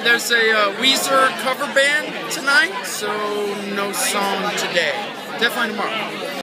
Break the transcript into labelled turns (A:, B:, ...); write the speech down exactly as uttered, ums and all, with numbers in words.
A: there's a uh, Weezer cover band tonight, so no song today. Definitely tomorrow.